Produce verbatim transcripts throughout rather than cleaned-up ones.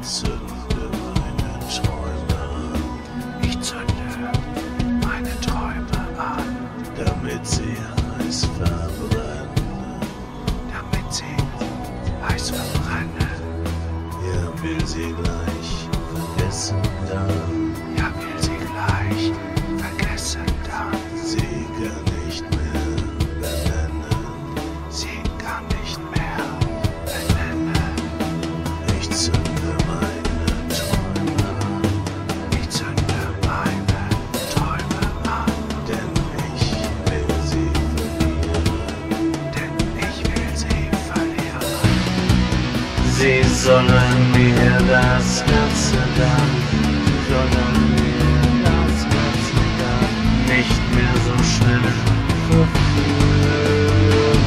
zünde meine Träume an. Ich zünde meine Träume an, damit sie heiß verbrennen. damit sie heiß verbrennen. Ja, will sie gleich vergessen dann. Ja, will sie gleich vergessen dann. Sie kann nicht mehr benennen. Sie kann nicht mehr benennen. Ich zünde meine Träume an, Ich zünde meine Träume an, denn ich will sie verlieren. denn ich will sie verlieren. Sie sollen mir das Ganze dann, sollen mir das Ganze dann nicht mehr so schnell verführen.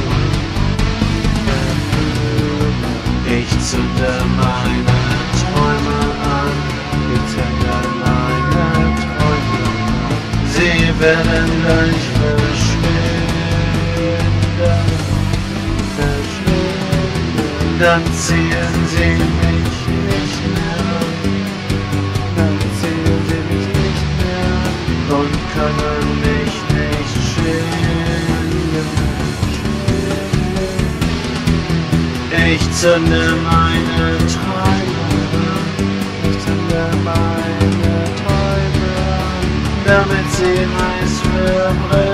Ich zünde meine Träume an, ich zünde meine Träume an. Sie werden gleich verschwinden, verschwinden. Dann ziehen sie mich nicht mehr an, dann ziehen sie mich nicht mehr an und können mich nicht schinden. Ich zünde meine Träume an, ich zünde meine Träume an, damit sie heiß verbrennen.